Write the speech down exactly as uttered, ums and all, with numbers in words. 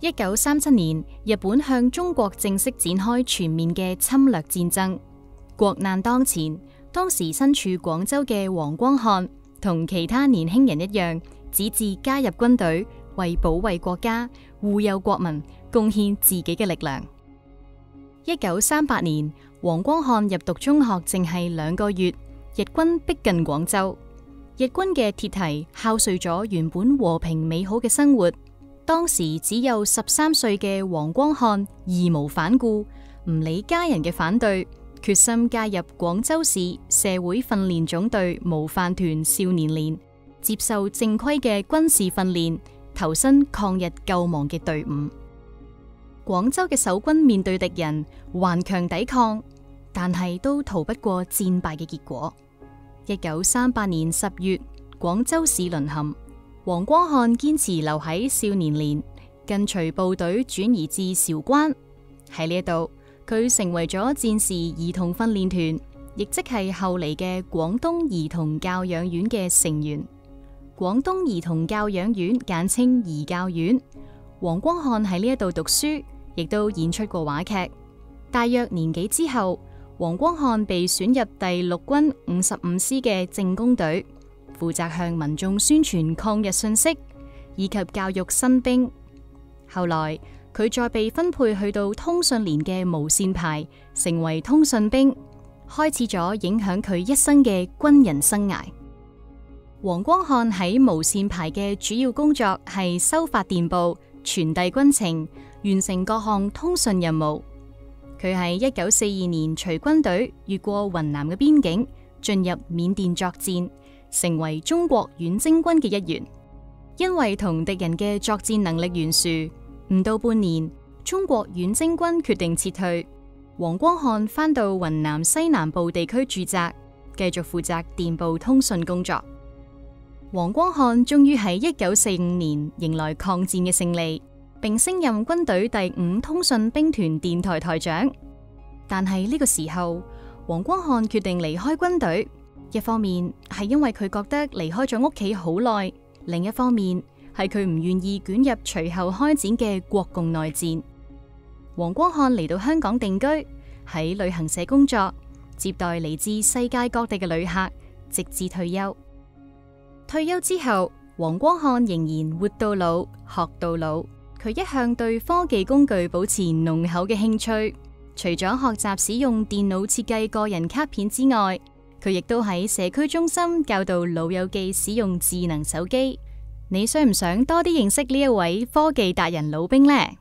一九三七年，日本向中國正式展開全面嘅侵略戰爭。國難當前，當時身處廣州嘅黃光漢同其他年輕人一樣，只志加入軍隊，為保衛國家、護佑國民，貢獻自己嘅力量。一九三八年，黃光漢入讀中學淨係兩個月，日軍逼近廣州，日軍嘅鐵蹄敲碎咗原本和平美好嘅生活。當時只有十三歲嘅黃光漢義無反顧，唔理家人嘅反對，決心加入廣州市社會訓練總隊模範團少年連，接受正規嘅軍事訓練，投身抗日救亡嘅隊伍。廣州嘅守軍面對敵人頑強抵抗，但係都逃不過戰敗嘅結果。一九三八年十月，廣州市淪陷。黃光漢堅持留喺少年連，跟隨部隊轉移至韶關。喺呢一度，佢成為咗戰時兒童訓練團，亦即係後嚟嘅廣東兒童教養院嘅成員。廣東兒童教養院簡稱兒教院。黃光漢喺呢一度讀書，亦都演出過話劇。大約年幾之後，黃光漢被選入第六軍五十五師嘅政工隊，負責向民眾宣傳抗日信息，以及教育新兵。後來佢再被分配去到通訊連嘅無線排，成為通訊兵，開始咗影響佢一生嘅軍人生涯。黃光漢喺無線排嘅主要工作係收發電報、傳遞軍情，完成各項通訊任務。佢喺一九四二年隨軍隊越過雲南嘅邊境，進入緬甸作戰，成為中國遠征軍嘅一員。因為同敵人嘅作戰能力懸殊，唔到半年，中國遠征軍決定撤退。黃光漢返到雲南西南部地區駐紮，繼續負責電報通訊工作。黃光漢終於喺一九四五年迎來抗戰嘅勝利，並升任軍隊第五通訊兵團電台台長。但係呢個時候，黃光漢決定離開軍隊。一方面係因為佢覺得離開咗屋企好耐，另一方面係佢唔願意捲入隨後開展嘅國共內戰。黃光漢嚟到香港定居，喺旅行社工作，接待嚟自世界各地嘅旅客，直至退休。退休之後，黃光漢仍然活到老，學到老。佢一向對科技工具保持濃厚嘅興趣，除咗學習使用電腦設計個人卡片之外，佢亦都喺社區中心教導老友記使用智能手機。你想唔想多啲認識呢一位科技達人老兵呢？